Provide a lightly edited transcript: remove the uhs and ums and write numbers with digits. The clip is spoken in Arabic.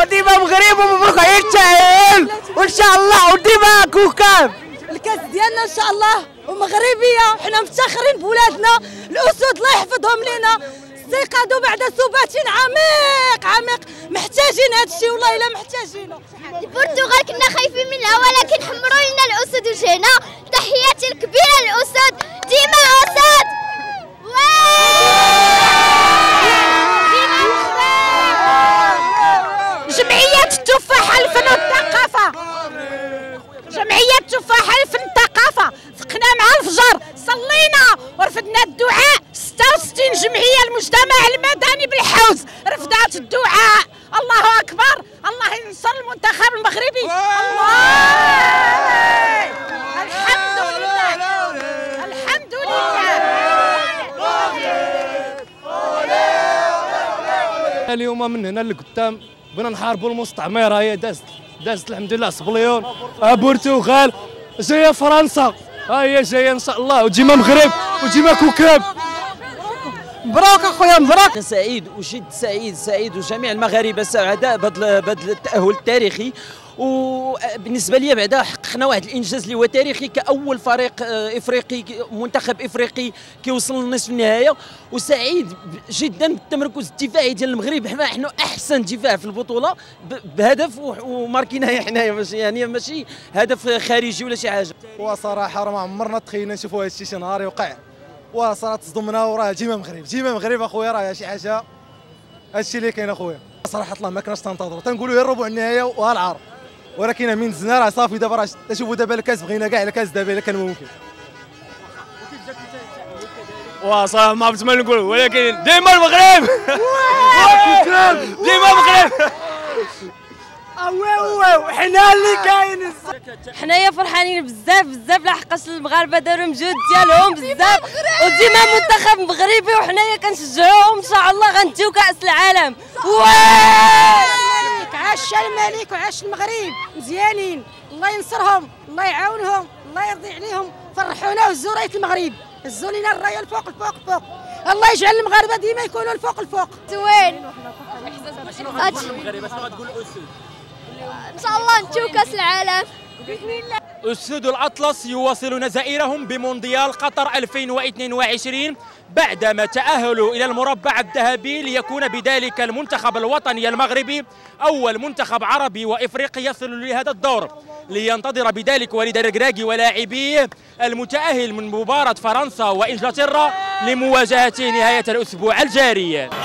ديما مغرب ومبروك عليك التأهل وان شاء الله وديما كوكب. الكاس ديالنا ان شاء الله ومغربيه، حنا مفتخرين بولادنا الاسود الله يحفظهم لينا، استيقظوا بعد سبات عميق عميق، محتاجين هذا الشيء والله الا محتاجينه. البرتغال كنا خايفين منها ولكن حمروا لنا الاسود وجينا، تحياتي الكبيره للاسود، ديما اسد. جمعية التفاحة الفن والثقافة، جمعية التفاحة الفن والثقافة، فقنا مع الفجر، صلينا ورفدنا الدعاء، 66 جمعية المجتمع المدني بالحوز رفضات الدعاء. الله أكبر، الله ينصر المنتخب المغربي. الله، الحمد لله الحمد لله. اليوم من هنا لقدام بغينا نحاربوا المستعمره، هي دازت الحمد لله صبليون، البرتغال جايه فرنسا، ها هي جايه ان شاء الله وديما مغرب وديما كوكب. مبروك اخويا مبروك. سعيد وجد سعيد وجميع المغاربه سعداء بهذا التاهل التاريخي، وبالنسبه لي بعدا حققنا واحد الانجاز اللي هو تاريخي كاول فريق افريقي، منتخب افريقي كيوصل لنصف النهائي، وسعيد جدا بالتمركز الدفاعي ديال المغرب. حنا احسن دفاع في البطوله بهدف وماركيناه حنايا، ماشي هدف خارجي ولا شي حاجه. وصراحه راه ما عمرنا تخيلنا نشوفوا هذا الشيء شي نهار يوقع، وصراحه تصدمنا، وراه ديما مغرب اخويا، راه شي حاجه هذا الشيء اللي كاين اخويا. صراحه الله ما كناش تنتظروا، تنقولوا يا الربع النهائي وها ولكن من زنا راه صافي. دابا راه تشوفوا دابا الكاس، بغينا كاع الكاس دابا الا كان ممكن. وصراحه ما عرفت ما نقول، ولكن ديما المغرب ديما المغرب. حنا اللي كاين. حنايا فرحانين بزاف لحقاش المغاربه داروا مجهود ديالهم بزاف، وديما منتخب مغربي وحنايا كنشجعوهم ان شاء الله غنديو كاس العالم. عاش الملك وعاش المغرب، مزيانين، الله ينصرهم، الله يعاونهم، الله يرضي عليهم، فرحونا وهزوا رايه المغرب، هزوا لينا الرايه الفوق الفوق الفوق، الله يجعل المغاربه ديما يكونوا الفوق الفوق. زوين المغرب شنو غتقول الاسود؟ ان شاء الله نتو كاس العالم باذن الله. أسود الأطلس يواصلون زائرهم بمونديال قطر 2022 بعدما تأهلوا إلى المربع الذهبي، ليكون بذلك المنتخب الوطني المغربي أول منتخب عربي وإفريقي يصل لهذا الدور، لينتظر بذلك وليد الركراكي ولاعبيه المتأهل من مباراة فرنسا وإنجلترا لمواجهة نهاية الأسبوع الجاري.